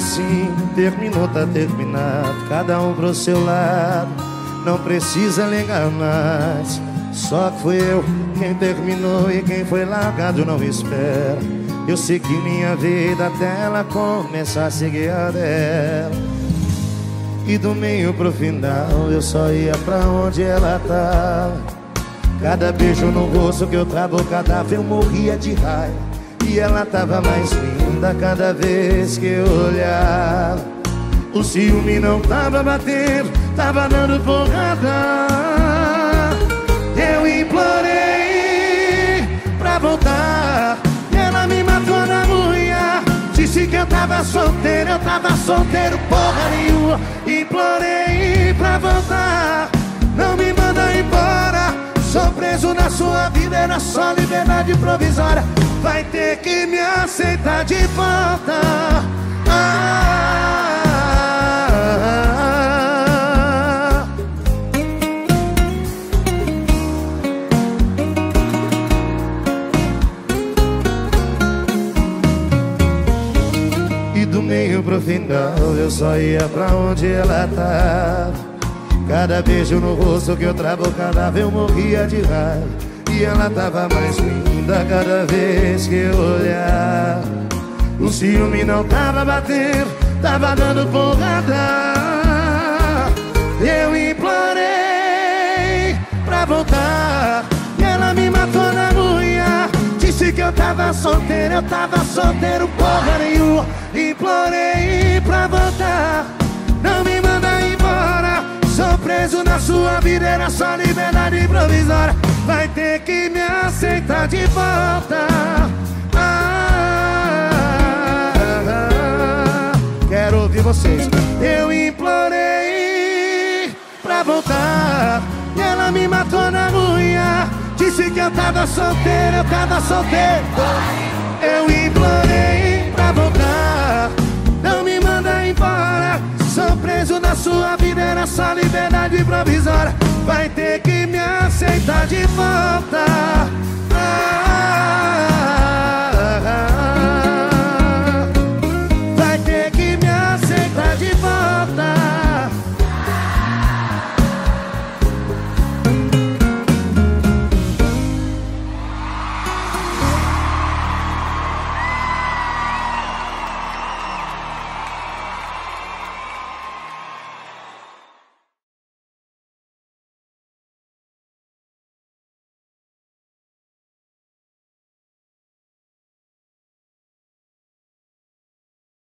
assim, terminou, tá terminado, cada um pro seu lado, não precisa ligar mais. Só que fui eu quem terminou e quem foi largado não espera. Eu segui minha vida até ela começar a seguir a dela. E do meio pro final eu só ia pra onde ela tava. Cada beijo no rosto que eu travo, cada vez eu morria de raiva. E ela tava mais linda cada vez que eu olhava. O ciúme não tava batendo, tava dando porrada. Eu implorei pra voltar e ela me matou na unha. Disse que eu tava solteiro porra nenhuma. Implorei pra voltar, não me manda embora. Sou preso na sua vida, era só liberdade provisória. Vai ter que me aceitar de volta. E do meio pro final eu só ia pra onde ela tava. Cada beijo no rosto que eu travo, cada vez eu morria de raiva. E ela tava mais linda cada vez que eu olhava. O ciúme não tava batendo, tava dando porrada. Eu implorei pra voltar e ela me matou na unha. Disse que eu tava solteiro porra nenhuma. Implorei pra voltar, não me manda embora. Sou preso na sua vida, era só liberdade provisória. Vai ter que me aceitar de volta. Quero ouvir vocês. Eu implorei pra voltar e ela me matou na unha. Disse que eu tava solteiro, Eu implorei pra voltar, não me manda embora. Sou preso na sua vida, era só liberdade provisória. Vai ter que me aceitar de volta.